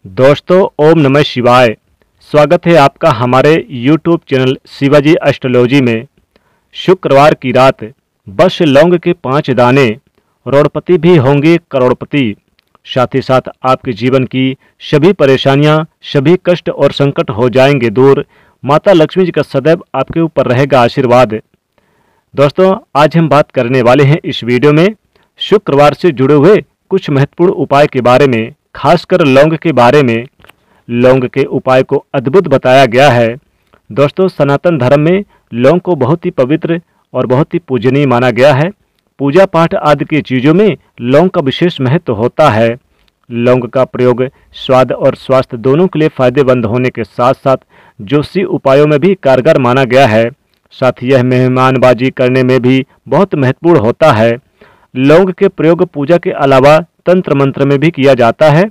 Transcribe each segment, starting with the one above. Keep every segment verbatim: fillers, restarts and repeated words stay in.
दोस्तों, ओम नमः शिवाय। स्वागत है आपका हमारे यूट्यूब चैनल शिवाजी एस्ट्रोलॉजी में। शुक्रवार की रात बस लौंग के पांच दाने, रोड़पति भी होंगे करोड़पति। साथ ही साथ आपके जीवन की सभी परेशानियां, सभी कष्ट और संकट हो जाएंगे दूर। माता लक्ष्मी जी का सदैव आपके ऊपर रहेगा आशीर्वाद। दोस्तों, आज हम बात करने वाले हैं इस वीडियो में शुक्रवार से जुड़े हुए कुछ महत्वपूर्ण उपाय के बारे में, खासकर लौंग के बारे में। लौंग के उपाय को अद्भुत बताया गया है। दोस्तों, सनातन धर्म में लौंग को बहुत ही पवित्र और बहुत ही पूजनीय माना गया है। पूजा पाठ आदि की चीज़ों में लौंग का विशेष महत्व होता है। लौंग का प्रयोग स्वाद और स्वास्थ्य दोनों के लिए फायदेमंद होने के साथ साथ ज्योतिषी उपायों में भी कारगर माना गया है। साथ ही यह मेहमानबाजी करने में भी बहुत महत्वपूर्ण होता है। लौंग के प्रयोग पूजा के अलावा तंत्र मंत्र में भी किया जाता है,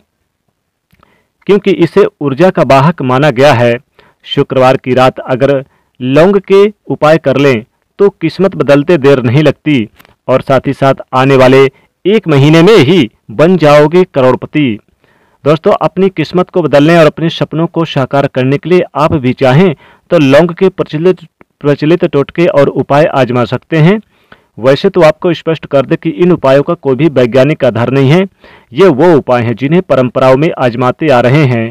क्योंकि इसे ऊर्जा का वाहक माना गया है। शुक्रवार की रात अगर लौंग के उपाय कर लें तो किस्मत बदलते देर नहीं लगती, और साथ ही साथ आने वाले एक महीने में ही बन जाओगे करोड़पति। दोस्तों, अपनी किस्मत को बदलने और अपने सपनों को साकार करने के लिए आप भी चाहें तो लौंग के प्रचलित प्रचलित टोटके और उपाय आजमा सकते हैं। वैसे तो आपको स्पष्ट कर दे कि इन उपायों का कोई भी वैज्ञानिक आधार नहीं है। ये वो उपाय हैं जिन्हें परंपराओं में आजमाते आ रहे हैं।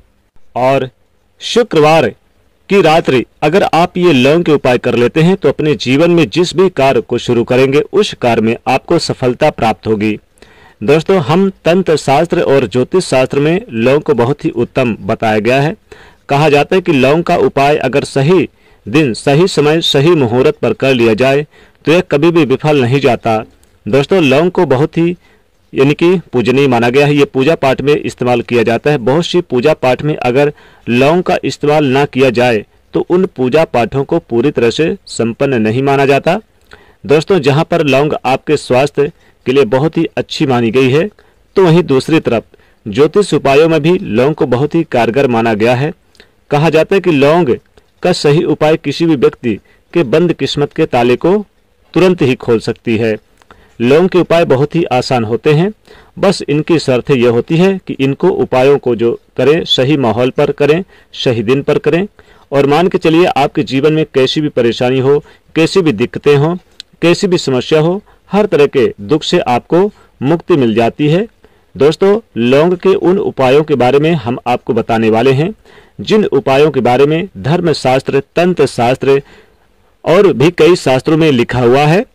और शुक्रवार की रात्रि अगर आप ये लौंग के उपाय कर लेते हैं तो अपने जीवन में जिस भी कार्य को शुरू करेंगे उस कार्य में आपको सफलता प्राप्त होगी। दोस्तों, हम तंत्र शास्त्र और ज्योतिष शास्त्र में लौंग को बहुत ही उत्तम बताया गया है। कहा जाता है कि लौंग का उपाय अगर सही दिन, सही समय, सही मुहूर्त पर कर लिया जाए तो यह कभी भी विफल नहीं जाता। दोस्तों, लौंग को बहुत ही यानी कि पूजनीय माना गया है। ये पूजा पाठ में इस्तेमाल किया जाता है। बहुत सी पूजा पाठ में अगर लौंग का इस्तेमाल ना किया जाए तो उन पूजा पाठों को पूरी तरह से संपन्न नहीं माना जाता। दोस्तों, जहां पर लौंग आपके स्वास्थ्य के लिए बहुत ही अच्छी मानी गई है, तो वहीं दूसरी तरफ ज्योतिष उपायों में भी लौंग को बहुत ही कारगर माना गया है। कहा जाता है कि लौंग का सही उपाय किसी भी व्यक्ति के बंद किस्मत के ताले को तुरंत ही खोल सकती है। लौंग के उपाय बहुत ही आसान होते हैं। बस इनकी शर्त यह होती है कि इनको उपायों को जो करें सही माहौल पर करें, सही दिन पर करें। और मान के चलिए आपके जीवन में कैसी भी परेशानी हो, कैसी भी दिक्कतें हो, कैसी भी समस्या हो, हर तरह के दुख से आपको मुक्ति मिल जाती है। दोस्तों, लौंग के उन उपायों के बारे में हम आपको बताने वाले हैं जिन उपायों के बारे में धर्म शास्त्र, तंत्र शास्त्र और भी कई शास्त्रों में लिखा हुआ है।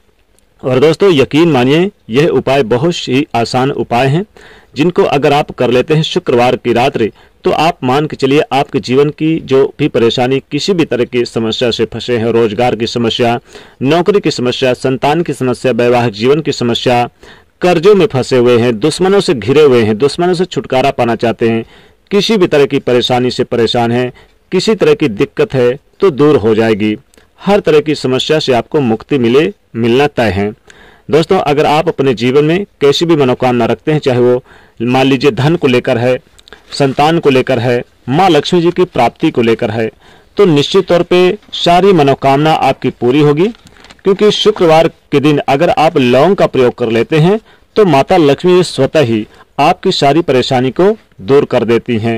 और दोस्तों, यकीन मानिए यह उपाय बहुत ही आसान उपाय हैं, जिनको अगर आप कर लेते हैं शुक्रवार की रात्रि तो आप मान के चलिए आपके जीवन की जो भी परेशानी, किसी भी तरह की समस्या से फंसे हैं, रोजगार की समस्या, नौकरी की समस्या, संतान की समस्या, वैवाहिक जीवन की समस्या, कर्जों में फंसे हुए हैं, दुश्मनों से घिरे हुए हैं, दुश्मनों से छुटकारा पाना चाहते हैं, किसी भी तरह की परेशानी से परेशान हैं, किसी तरह की दिक्कत है तो दूर हो जाएगी। हर तरह की समस्या से आपको मुक्ति मिले मिलना तय है। दोस्तों, अगर आप अपने जीवन में कैसी भी मनोकामना रखते हैं, चाहे वो मान लीजिए धन को लेकर है, संतान को लेकर है, माँ लक्ष्मी जी की प्राप्ति को लेकर है, तो निश्चित तौर पे सारी मनोकामना आपकी पूरी होगी। क्योंकि शुक्रवार के दिन अगर आप लौंग का प्रयोग कर लेते हैं तो माता लक्ष्मी स्वतः ही आपकी सारी परेशानी को दूर कर देती हैं।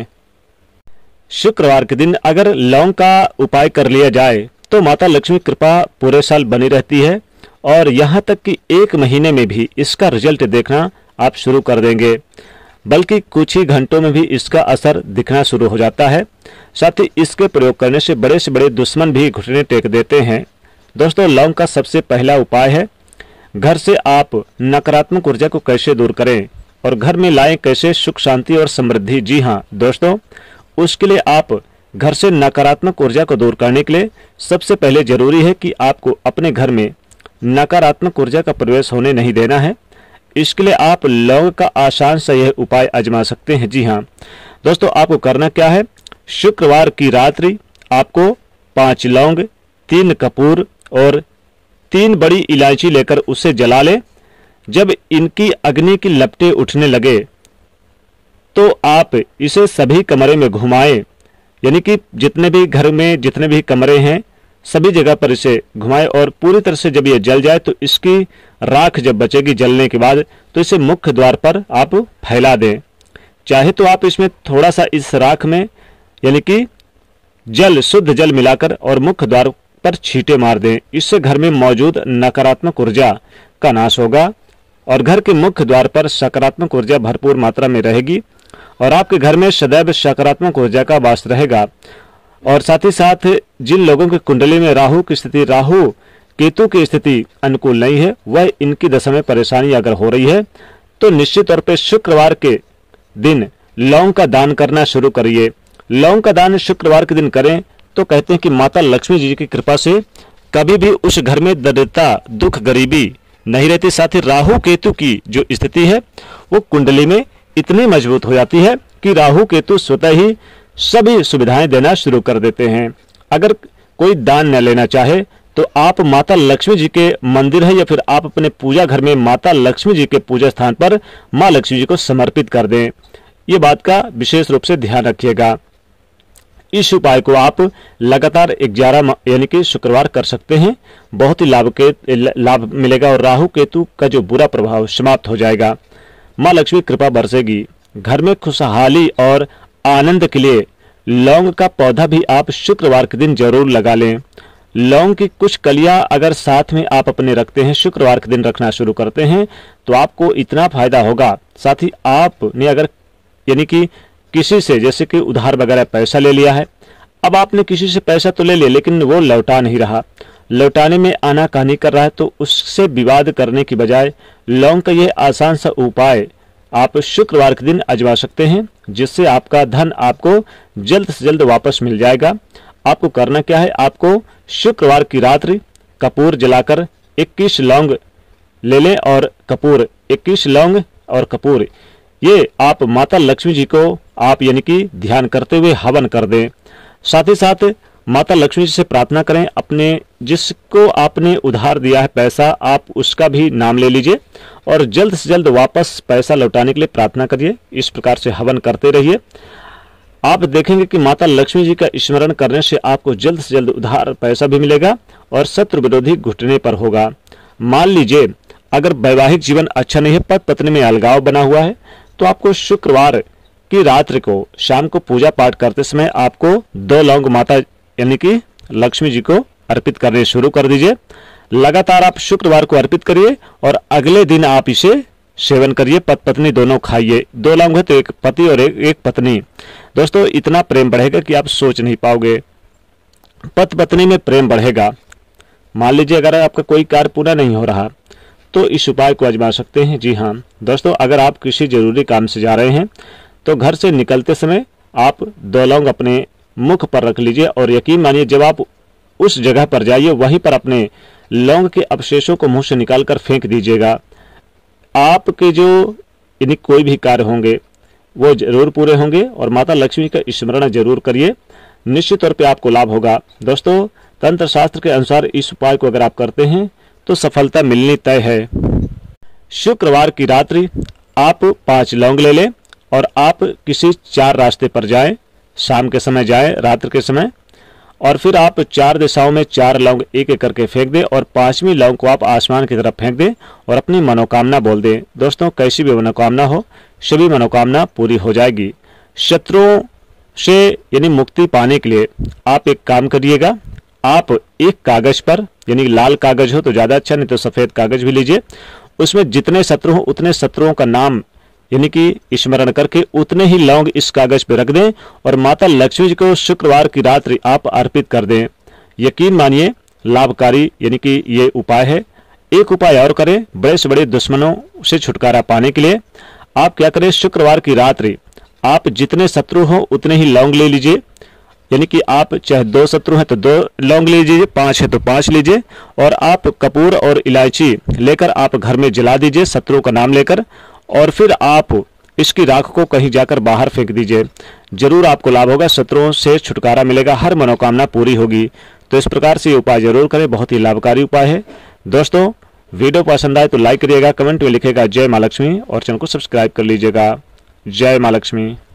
शुक्रवार के दिन अगर लौंग का उपाय कर लिया जाए तो माता लक्ष्मी कृपा पूरे साल बनी रहती है, और यहाँ तक कि एक महीने में भी इसका रिजल्ट देखना आप शुरू कर देंगे, बल्कि कुछ ही घंटों में भी इसका असर दिखना शुरू हो जाता है। साथ ही इसके प्रयोग करने से बड़े से बड़े दुश्मन भी घुटने टेक देते हैं। दोस्तों, लौंग का सबसे पहला उपाय है घर से आप नकारात्मक ऊर्जा को कैसे दूर करें और घर में लाएं कैसे सुख, शांति और समृद्धि। जी हाँ दोस्तों, उसके लिए आप घर से नकारात्मक ऊर्जा को दूर करने के लिए सबसे पहले जरूरी है कि आपको अपने घर में नकारात्मक ऊर्जा का प्रवेश होने नहीं देना है। इसके लिए आप लौंग का आसान सा यह उपाय आजमा सकते हैं। जी हाँ दोस्तों, आपको करना क्या है, शुक्रवार की रात्रि आपको पांच लौंग, तीन कपूर और तीन बड़ी इलायची लेकर उसे जला लें। जब इनकी अग्नि की लपटें उठने लगे तो आप इसे सभी कमरे में घुमाएं, यानी कि जितने भी घर में जितने भी कमरे हैं सभी जगह पर इसे घुमाएं, और पूरी तरह से जब ये जल जाए तो इसकी राख जब बचेगी जलने के बाद तो इसे मुख्य द्वार पर आप फैला दें। चाहे तो आप इसमें थोड़ा सा इस राख में यानी कि जल, शुद्ध जल मिलाकर और मुख्य द्वार पर छींटे मार दें। इससे घर में मौजूद नकारात्मक ऊर्जा का नाश होगा और घर के मुख्य द्वार पर सकारात्मक ऊर्जा भरपूर मात्रा में रहेगी और आपके घर में सदैव सकारात्मक ऊर्जा का वास रहेगा। और साथ ही साथ जिन लोगों की कुंडली में राहु की स्थिति, राहु केतु की स्थिति अनुकूल नहीं है, वह इनकी दशा में परेशानी अगर हो रही है तो निश्चित तौर पर शुक्रवार के दिन लौंग का दान करना शुरू करिए। लौंग का दान शुक्रवार के दिन करें तो कहते हैं कि माता लक्ष्मी जी की कृपा से कभी भी उस घर में दरिद्रता, दुख, गरीबी नहीं रहती। साथ ही राहु केतु की जो स्थिति है वो कुंडली में इतनी मजबूत हो जाती है कि राहु केतु स्वतः ही सभी सुविधाएं देना शुरू कर देते हैं। अगर कोई दान न लेना चाहे तो आप माता लक्ष्मी जी के मंदिर है या फिर आप अपने पूजा घर में माता लक्ष्मी जी के पूजा स्थान पर मां लक्ष्मी जी को समर्पित कर दें। ये बात का विशेष रूप से ध्यान रखिएगा। इस उपाय को आप लगातार ग्यारह यानी कि शुक्रवार कर सकते हैं। बहुत ही लाभ के लाभ मिलेगा और राहु केतु का जो बुरा प्रभाव समाप्त हो जाएगा। मां लक्ष्मी कृपा बरसेगी। घर में खुशहाली और आनंद के लिए लौंग का पौधा भी आप शुक्रवार के दिन जरूर लगा लें। लौंग की कुछ कलियां अगर साथ में आप अपने रखते हैं, शुक्रवार के दिन रखना शुरू करते हैं तो आपको इतना फायदा होगा। साथ ही आपने अगर यानी कि किसी से जैसे कि उधार वगैरह पैसा ले लिया है, अब आपने किसी से पैसा तो ले लिया लेकिन वो लौटा नहीं रहा, लौटाने में आनाकानी कर रहा है, तो उससे विवाद करने की बजाय लौंग का यह आसान सा उपाय आप शुक्रवार के दिन आजमा सकते हैं, जिससे आपका धन आपको जल्द से जल्द वापस मिल जाएगा। आपको करना क्या है, आपको शुक्रवार की रात्रि कपूर जलाकर इक्कीस लौंग ले लें और कपूर इक्कीस लौंग और कपूर ये आप माता लक्ष्मी जी को आप यानी कि ध्यान करते हुए हवन कर दें। साथ ही साथ माता लक्ष्मी जी से प्रार्थना करें, अपने जिसको आपने उधार दिया है पैसा, आप उसका भी नाम ले लीजिए और जल्द से जल्द वापस पैसा लौटाने के लिए प्रार्थना करिए। इस प्रकार से हवन करते रहिए। आप देखेंगे कि माता लक्ष्मी जी का स्मरण करने से आपको जल्द से जल्द उधार पैसा भी मिलेगा और शत्रु विरोधी घुटने पर होगा। मान लीजिए अगर वैवाहिक जीवन अच्छा नहीं है, पति पत्नी में अलगाव बना हुआ है, तो आपको शुक्रवार की रात्रि को शाम को पूजा पाठ करते समय आपको दो लौंग माता यानी कि लक्ष्मी जी को अर्पित करने शुरू कर दीजिए। लगातार आप शुक्रवार को अर्पित करिए और अगले दिन आप इसे सेवन करिए। पति पत्नी दोनों खाइए। दो लौंग है तो एक पति और एक, एक पत्नी। दोस्तों इतना प्रेम बढ़ेगा कि आप सोच नहीं पाओगे। पति पत्नी में प्रेम बढ़ेगा। मान लीजिए अगर आपका कोई कार्य पूरा नहीं हो रहा तो इस उपाय को आजमा सकते हैं। जी हाँ दोस्तों, अगर आप किसी जरूरी काम से जा रहे हैं तो घर से निकलते समय आप दो लौंग अपने मुख पर रख लीजिए और यकीन मानिए जब आप उस जगह पर जाइए वहीं पर अपने लौंग के अवशेषों को मुंह से निकालकर फेंक दीजिएगा। आपके जो यानी कोई भी कार्य होंगे वो जरूर पूरे होंगे और माता लक्ष्मी का स्मरण जरूर करिए। निश्चित तौर पे आपको लाभ होगा। दोस्तों तंत्र शास्त्र के अनुसार इस उपाय को अगर आप करते हैं तो सफलता मिलनी तय है। शुक्रवार की रात्रि आप पांच लौंग ले लें और आप किसी चार रास्ते पर जाएं, शाम के समय जाएं, रात्रि के समय, और फिर आप चार दिशाओं में चार लौंग एक एक करके फेंक दें और पांचवी लौंग को आप आसमान की तरफ फेंक दें और अपनी मनोकामना बोल दें। दोस्तों कैसी भी मनोकामना हो सभी मनोकामना पूरी हो जाएगी। शत्रुओं से यानी मुक्ति पाने के लिए आप एक काम करिएगा, आप एक कागज पर यानी लाल कागज हो तो ज्यादा अच्छा, नहीं तो सफेद कागज भी लीजिए, उसमें जितने शत्रु हो उतने शत्रुओं का नाम यानी कि स्मरण करके उतने ही लौंग इस कागज पे रख दें और माता लक्ष्मी जी को शुक्रवार की रात्रि आप अर्पित कर दें। यकीन मानिए लाभकारी यानी कि ये उपाय है। एक उपाय और करें, बड़े से बड़े दुश्मनों से छुटकारा पाने के लिए आप क्या करें, शुक्रवार की रात्रि आप जितने शत्रु हो उतने ही लौंग ले लीजिए। यानी कि आप चाहे दो शत्रु हैं तो दो लौंग लीजिए, पांच है तो पांच लीजिए और आप कपूर और इलायची लेकर आप घर में जला दीजिए शत्रु का नाम लेकर, और फिर आप इसकी राख को कहीं जाकर बाहर फेंक दीजिए। जरूर आपको लाभ होगा, शत्रुओं से छुटकारा मिलेगा, हर मनोकामना पूरी होगी। तो इस प्रकार से ये उपाय जरूर करें, बहुत ही लाभकारी उपाय है। दोस्तों वीडियो पसंद आए तो लाइक करिएगा, कमेंट में लिखेगा जय मां लक्ष्मी और चैनल को सब्सक्राइब कर लीजिएगा। जय मां लक्ष्मी।